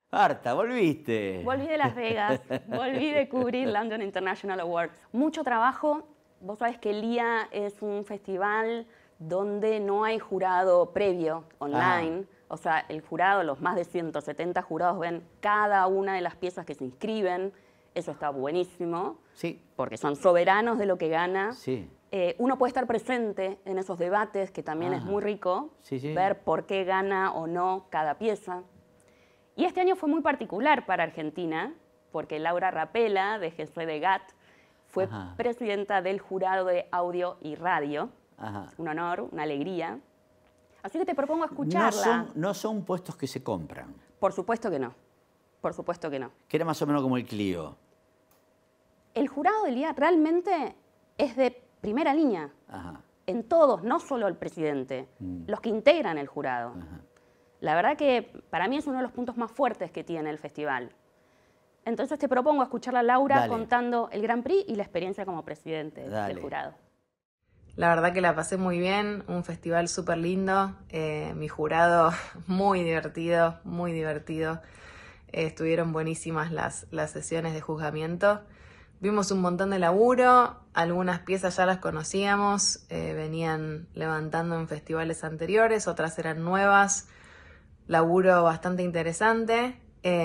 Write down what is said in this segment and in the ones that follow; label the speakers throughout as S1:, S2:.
S1: Marta, volviste.
S2: Volví de Las Vegas, volví de cubrir London International Awards. Mucho trabajo. Vos sabés que el LIA es un festival donde no hay jurado previo, online. O sea, el jurado, los más de 170 jurados ven cada una de las piezas que se inscriben. Eso está buenísimo.
S1: Sí.
S2: Porque son soberanos de lo que gana.
S1: Sí.
S2: Uno puede estar presente en esos debates, que también es muy rico, ver por qué gana o no cada pieza. Y este año fue muy particular para Argentina, porque Laura Rapela, de Jesué de GAT, fue presidenta del jurado de audio y radio. Un honor, una alegría. Así que te propongo escucharla.
S1: No son puestos que se compran.
S2: Por supuesto que no. Por supuesto que no.
S1: Que era más o menos como el Clio.
S2: El jurado del LIA realmente es de primera línea. En todos, no solo el presidente, los que integran el jurado. La verdad que para mí es uno de los puntos más fuertes que tiene el festival. Entonces te propongo escuchar a Laura contando el Grand Prix y la experiencia como presidente del jurado.
S3: La verdad que la pasé muy bien, un festival súper lindo, mi jurado muy divertido, muy divertido. Estuvieron buenísimas las sesiones de juzgamiento. Vimos un montón de laburo, algunas piezas ya las conocíamos, venían levantando en festivales anteriores, otras eran nuevas. Laburo bastante interesante,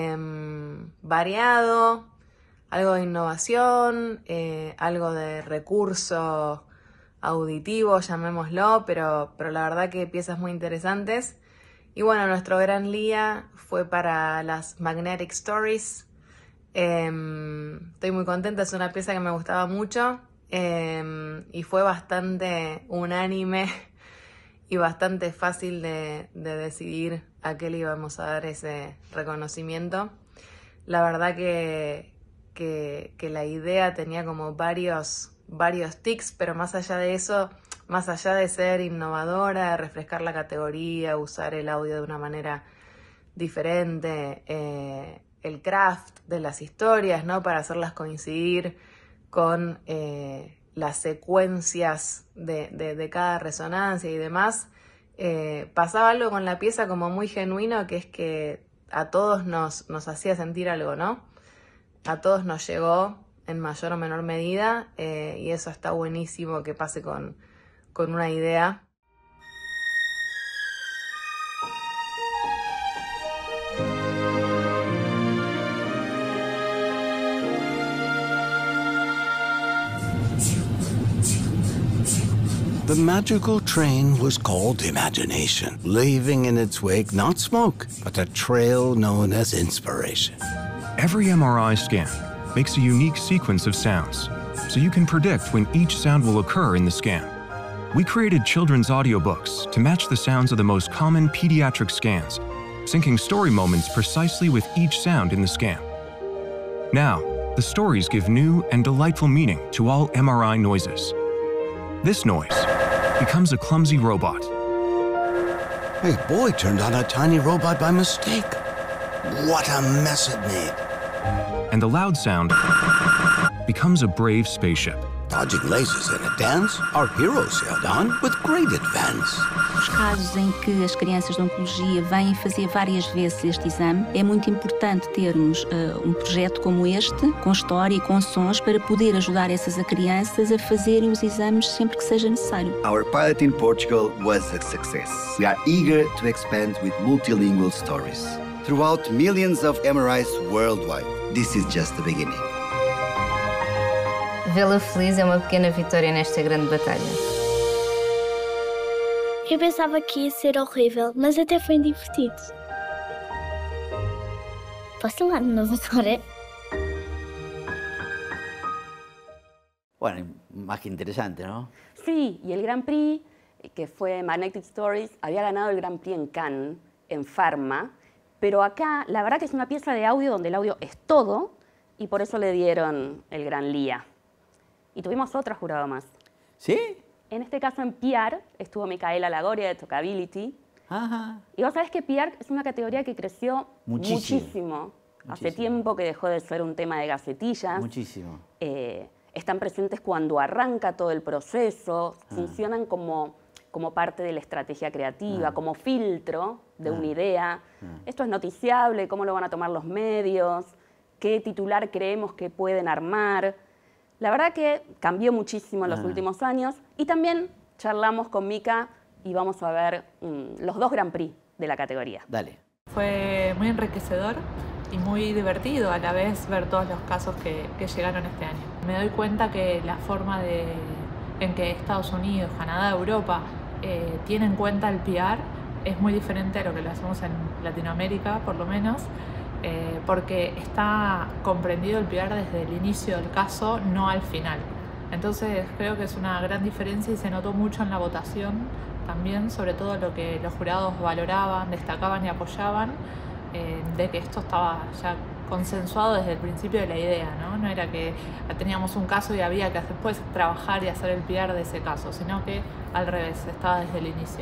S3: variado, algo de innovación, algo de recurso auditivo, llamémoslo, pero la verdad que piezas muy interesantes. Y bueno, nuestro gran LIA fue para las Magnetic Stories. Estoy muy contenta, es una pieza que me gustaba mucho y fue bastante unánime y bastante fácil de decidir a qué le íbamos a dar ese reconocimiento. La verdad que la idea tenía como varios tics, pero más allá de eso, más allá de ser innovadora, de refrescar la categoría, usar el audio de una manera diferente, el craft de las historias, ¿no? Para hacerlas coincidir con las secuencias de cada resonancia y demás, pasaba algo con la pieza como muy genuino, que es que a todos nos hacía sentir algo, ¿no? A todos nos llegó en mayor o menor medida, y eso está buenísimo que pase con una idea.
S4: The magical train was called Imagination, leaving in its wake not smoke, but a trail known as inspiration.
S5: Every MRI scan makes a unique sequence of sounds, so you can predict when each sound will occur in the scan. We created children's audiobooks to match the sounds of the most common pediatric scans, syncing story moments precisely with each sound in the scan. Now, the stories give new and delightful meaning to all MRI noises. This noise becomes a clumsy robot.
S4: A boy turned on a tiny robot by mistake. What a mess it made.
S5: And the loud sound becomes a brave spaceship.
S4: Dodging lasers in a dance, our heroes sailed on with great advance.
S6: Os casos em que as crianças de oncologia vêm fazer várias vezes este exame, é muito importante termos um projeto como este, com história e com sons, para poder ajudar essas crianças a fazerem os exames sempre que seja necessário.
S7: Our pilot in Portugal was a success. We are eager to expand with multilingual stories throughout millions of MRIs worldwide. This is just the beginning.
S8: Vê-la feliz é uma pequena vitória nesta grande batalha.
S9: Eu pensava que ia ser horrível, mas até foi divertido. Posso ir lá de novo agora?
S1: Bueno, más que interesante, ¿no?
S2: Sí, y el Grand Prix, que fue Magnetic Stories, había ganado el Grand Prix en Cannes, en Pharma, pero acá la verdad que es una pieza de audio donde el audio es todo, y por eso le dieron el Gran LIA. Y tuvimos otro jurado más.
S1: ¿Sí?
S2: En este caso en PR estuvo Micaela Lagoria de Talkability. Y vos sabés que PR es una categoría que creció muchísimo. Hace tiempo que dejó de ser un tema de gacetillas.
S1: Muchísimo.
S2: Están presentes cuando arranca todo el proceso, funcionan como parte de la estrategia creativa, como filtro de una idea. Esto es noticiable, cómo lo van a tomar los medios, qué titular creemos que pueden armar. La verdad que cambió muchísimo en los últimos años y también charlamos con Mika y vamos a ver los 2 Grand Prix de la categoría.
S1: Dale.
S10: Fue muy enriquecedor y muy divertido a la vez ver todos los casos que llegaron este año. Me doy cuenta que la forma en que Estados Unidos, Canadá, Europa tienen en cuenta el PR es muy diferente a lo que lo hacemos en Latinoamérica, por lo menos, porque está comprendido el PR desde el inicio del caso, no al final. Entonces creo que es una gran diferencia y se notó mucho en la votación también, sobre todo lo que los jurados valoraban, destacaban y apoyaban, de que esto estaba ya consensuado desde el principio de la idea, ¿no? No era que teníamos un caso y había que después trabajar y hacer el PR de ese caso, sino que al revés, estaba desde el inicio.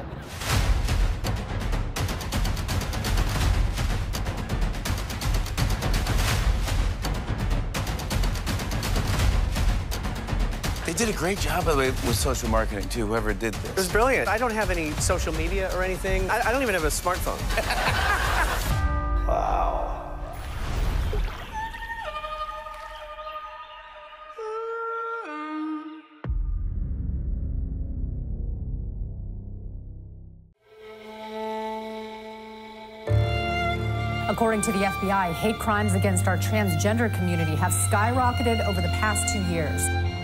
S11: They did a great job, by the way, with social marketing, too, whoever did this.
S12: It was brilliant. I don't have any social media or anything. I don't even have a smartphone.
S11: Wow.
S13: According to the FBI, hate crimes against our transgender community have skyrocketed over the past 2 years.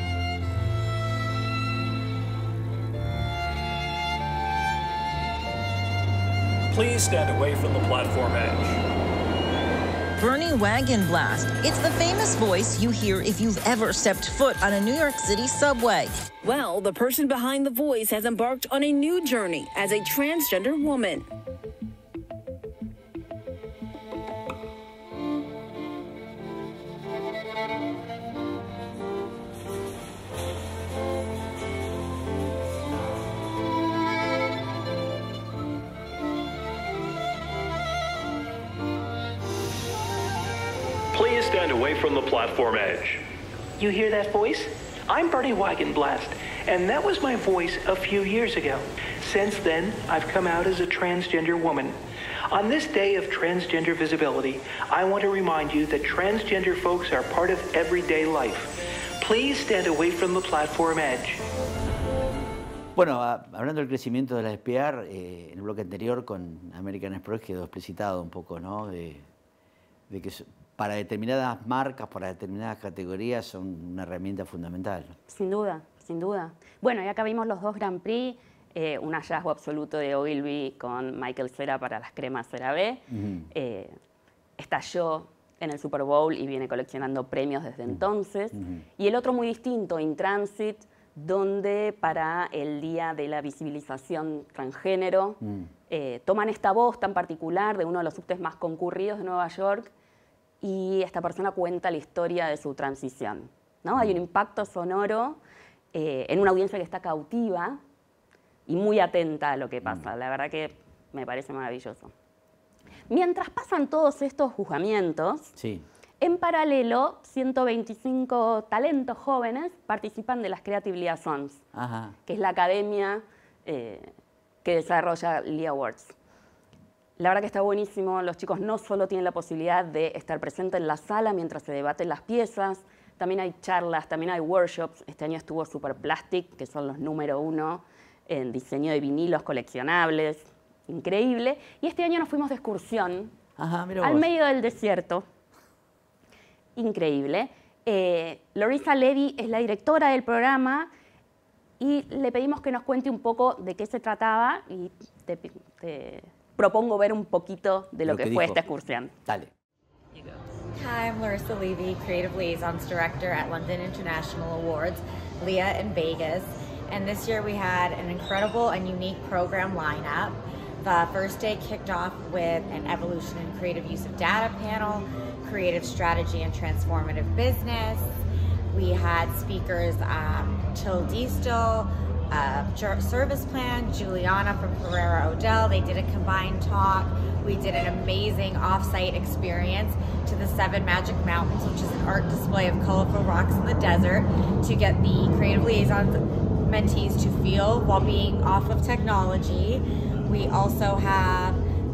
S14: Please stand away from the platform edge.
S15: Bernie Wagenblast. It's the famous voice you hear if you've ever stepped foot on a New York City subway.
S16: Well, the person behind the voice has embarked on a new journey as a transgender woman.
S14: Please stand away from the platform edge.
S17: You hear that voice? I'm Bernie Wagenblast, and that was my voice a few years ago. Since then, I've come out as a transgender woman. On this day of transgender visibility, I want to remind you that transgender folks are part of everyday life. Please stand away from the platform edge.
S1: Bueno, hablando del crecimiento de la SPR, en el bloque anterior con American Express quedó explicitado un poco, ¿no? De que para determinadas marcas, para determinadas categorías, son una herramienta fundamental.
S2: Sin duda, sin duda. Bueno, y acá vimos los 2 Grand Prix, un hallazgo absoluto de Ogilvy con Michael Cera para las cremas CeraVe. Estalló en el Super Bowl y viene coleccionando premios desde entonces. Y el otro muy distinto, In Transit, donde para el Día de la Visibilización Transgénero toman esta voz tan particular de uno de los subtes más concurridos de Nueva York y esta persona cuenta la historia de su transición, ¿no? Hay un impacto sonoro en una audiencia que está cautiva y muy atenta a lo que pasa. La verdad que me parece maravilloso. Mientras pasan todos estos juzgamientos, en paralelo, 125 talentos jóvenes participan de las Creative Liaisons, que es la academia que desarrolla Lee Awards. La verdad que está buenísimo. Los chicos no solo tienen la posibilidad de estar presentes en la sala mientras se debaten las piezas, también hay charlas, también hay workshops. Este año estuvo Super Plastic, que son los número 1 en diseño de vinilos coleccionables. Increíble. Y este año nos fuimos de excursión al medio del desierto. Increíble. Larissa Levy es la directora del programa y le pedimos que nos cuente un poco de qué se trataba y te propongo ver un poquito de lo que fue esta excursión.
S1: Dale.
S18: Hi, I'm Larissa Levy, Creative Liaisons Director at London International Awards, LIA in Vegas. And this year we had an incredible and unique program lineup. The first day kicked off with an evolution in creative use of data panel, creative strategy and transformative business. We had speakers, Till Diestel, Service Plan, Juliana from Ferrera Odell. They did a combined talk. We did an amazing off-site experience to the 7 Magic Mountains, which is an art display of colorful rocks in the desert, to get the Creative Liaisons mentees to feel while being off of technology. We also have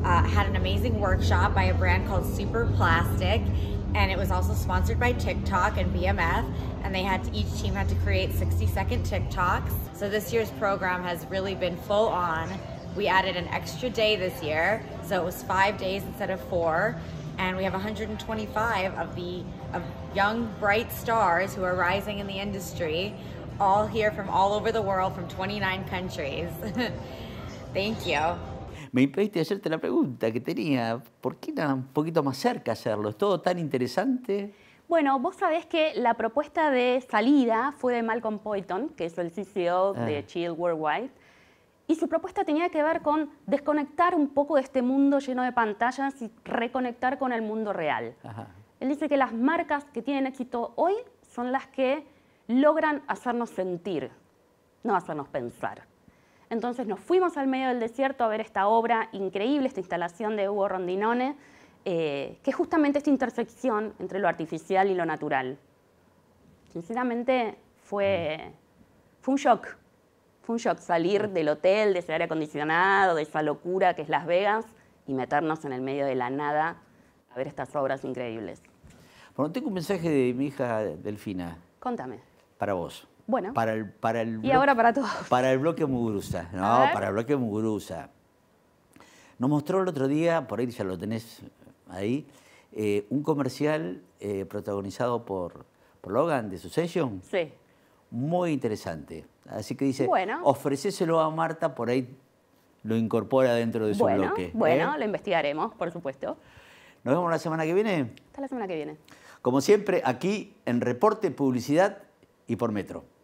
S18: had an amazing workshop by a brand called Super Plastic, and it was also sponsored by TikTok and BMF, and each team had to create 60-second TikToks. So this year's program has really been full on. We added an extra day this year, so it was 5 days instead of 4, and we have 125 of young, bright stars who are rising in the industry, all here from all over the world, from 29 countries. Thank you.
S1: Me impediste hacerte la pregunta que tenía. ¿Por qué era un poquito más cerca hacerlo? ¿Es todo tan interesante?
S2: Bueno, vos sabés que la propuesta de salida fue de Malcolm Poyton, que es el CCO de Chill Worldwide, y su propuesta tenía que ver con desconectar un poco de este mundo lleno de pantallas y reconectar con el mundo real. Ajá. Él dice que las marcas que tienen éxito hoy son las que logran hacernos sentir, no hacernos pensar. Entonces nos fuimos al medio del desierto a ver esta obra increíble, esta instalación de Ugo Rondinone, que es justamente esta intersección entre lo artificial y lo natural. Sinceramente fue un shock. Fue un shock salir del hotel, de ese aire acondicionado, de esa locura que es Las Vegas, y meternos en el medio de la nada a ver estas obras increíbles.
S1: Bueno, tengo un mensaje de mi hija Delfina.
S2: Contame.
S1: Para vos.
S2: Bueno.
S1: Y
S2: ahora para todos.
S1: Para el bloque Muguruza. No, para el bloque Muguruza. Nos mostró el otro día, por ahí ya lo tenés ahí, un comercial protagonizado por Logan de Succession.
S2: Sí.
S1: Muy interesante. Así que dice, ofrecéselo a Marta, por ahí lo incorpora dentro de su bloque.
S2: Bueno, lo investigaremos, por supuesto.
S1: ¿Nos vemos la semana que viene?
S2: Hasta la semana que viene.
S1: Como siempre, aquí en Reporte, Publicidad y por Metro.